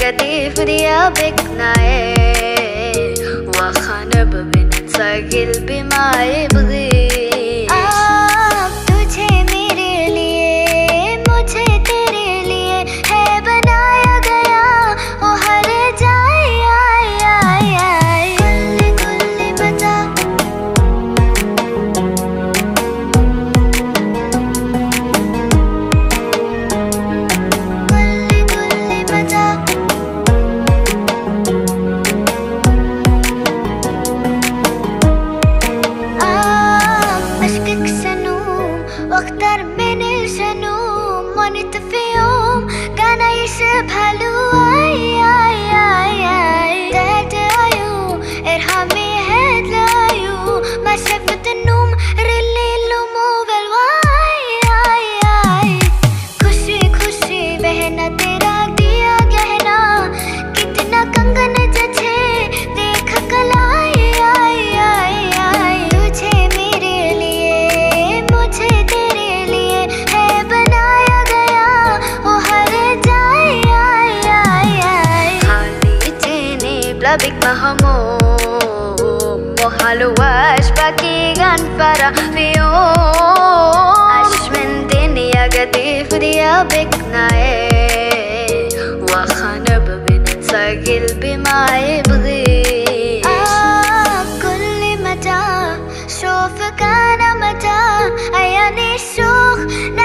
نيجاتيف غيابك نعيم وخانة بننسى قلبي ما يبغي तुझे मेरे लिए मुझे तेरे लिए है बनाया गया ओ हर जाए आए आए आए गुल्ली गुल्ली बजा गुल्ली गुल्ली बजा أشكك سنوم واختار من الجنوم ونت في يوم كان يشبه له اي اي اي اي تهدأيو ارحمي هاد لايو ما شفت النوم رلي اللومو بالواي اي اي खुशी खुशी बहना तेरा दिया गहना कितना कंगन जचे देख कलाई आई आई आई तुझे मेरे लिए मुझे तेरे लिए है बनाया गया ओ हर जाए आई आई आई خليتيني بلا بك مهموم وحلواش باقي غنفرة في يوم عاش من دنيا قديف غيابك نعيم وخانة بننسى قلبي ما يبغي كل متى شوفك أنا متى عياني الشوق